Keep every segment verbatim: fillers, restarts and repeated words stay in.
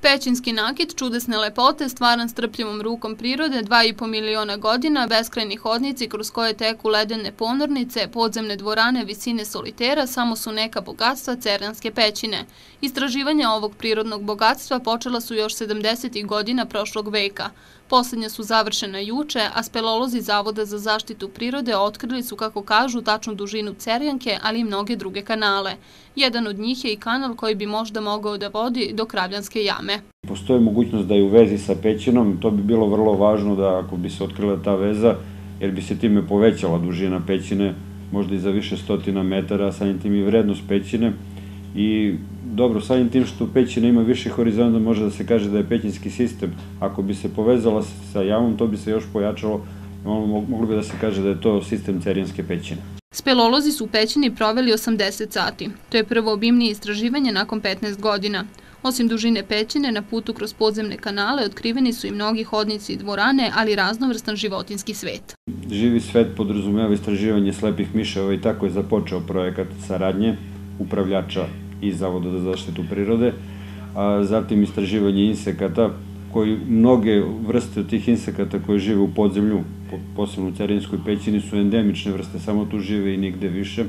Pećinski nakit čudesne lepote, stvaran strpljivom rukom prirode, dva i po miliona godina, beskrajni hodnici kroz koje teku ledene ponornice, podzemne dvorane visine solitera samo su neka bogatstva Cerjanske pećine. Istraživanja ovog prirodnog bogatstva počela su još sedamdesetih godina prošlog veka. Poslednja su završena juče, a speleolozi Zavoda za zaštitu prirode otkrili su, kako kažu, tačnu dužinu Cerjanke, ali i mnoge druge kanale. Jedan od njih je i kanal koji bi možda mogao da vodi do Kravljanske jame. Postoji mogućnost da je u vezi sa pećinom, to bi bilo vrlo važno da ako bi se otkrila ta veza, jer bi se time povećala dužina pećine, možda i za više stotina metara, samim tim i vrednost pećine. I dobro, samim tim što pećina ima više horizonta, može da se kaže da je pećinski sistem. Ako bi se povezala sa jamom, to bi se još pojačalo, moglo bi da se kaže da je to sistem Cerjanske pećine. Speleolozi su u pećini proveli osamdeset sati. To je prvo obimnije istraživanje nakon petnaest godina. Osim dužine pećine, na putu kroz podzemne kanale otkriveni su i mnogi hodnici i dvorane, ali i raznovrstan životinjski svet. Živi svet podrazumeva istraživanje slepih miševa i tako je započeo projekat saradnje upravljača i Zavoda za zaštitu prirode, a zatim istraživanje insekata, koji mnoge vrste od tih insekata koje žive u podzemlju, posebno u Cerjanskoj pećini, su endemične vrste, samo tu žive i nigde više.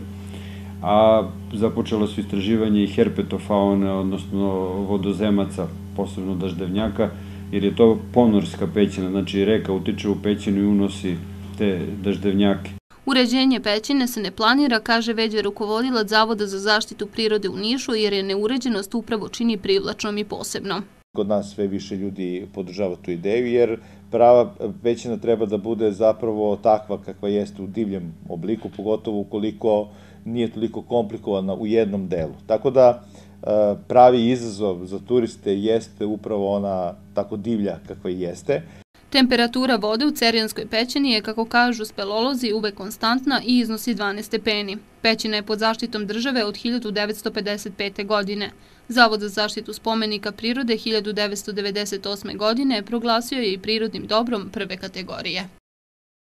A započela su istraživanje i herpetofaune, odnosno vodozemaca, posebno daždevnjaka, jer je to ponorska pećina, znači reka utiče u pećinu i unosi te daždevnjake. Uređenje pećine se ne planira, kaže veđa rukovodilac Zavoda za zaštitu prirode u Nišu, jer je neuređenost upravo čini privlačnom i posebno. Kod nas sve više ljudi podržava tu ideju, jer prava pećina treba da bude zapravo takva kakva jeste u divljem obliku, pogotovo ukoliko nije toliko komplikovana u jednom delu. Tako da pravi izazov za turiste jeste upravo ona tako divlja kakva i jeste. Temperatura vode u Cerjanskoj pećini je, kako kažu speleolozi, uvek konstantna i iznosi dvanaest stepeni. Pećina je pod zaštitom države od hiljadu devetsto pedeset pete. godine. Zavod za zaštitu spomenika prirode hiljadu devetsto devedeset osme. godine proglasio je i prirodnim dobrom prve kategorije.